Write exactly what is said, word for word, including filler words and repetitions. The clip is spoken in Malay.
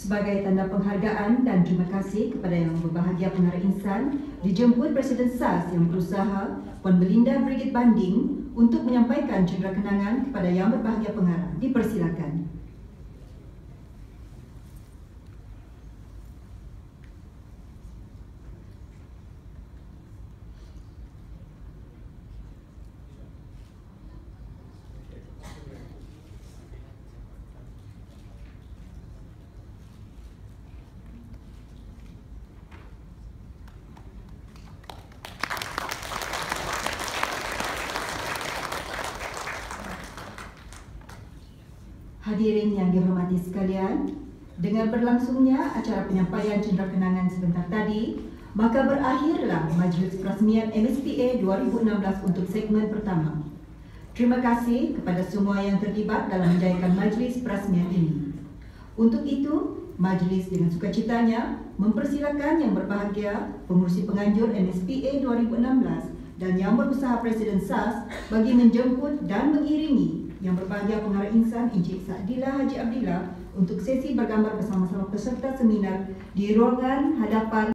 Sebagai tanda penghargaan dan terima kasih kepada Yang Berbahagia Pengarah Insan, dijemput Presiden S A S Yang Berusaha, Puan Belinda Brigid Banding untuk menyampaikan cedera kenangan kepada Yang Berbahagia Pengarah. Dipersilakan. Hadirin yang dihormati sekalian, dengan berlangsungnya acara penyampaian cedera kenangan sebentar tadi, maka berakhirlah Majlis Perasmian M S P A dua ribu enam belas untuk segmen pertama. Terima kasih kepada semua yang terlibat dalam menjayakan Majlis Perasmian ini. Untuk itu, Majlis dengan sukacitanya mempersilakan Yang Berbahagia Pengurusi Penganjur M S P A dua ribu enam belas dan Yang Berusaha Presiden S A S bagi menjemput dan mengiringi Yang Berbahagia Pengarah Insan Encik Saadillah Haji Abdillah untuk sesi bergambar bersama-sama peserta seminar di ruangan hadapan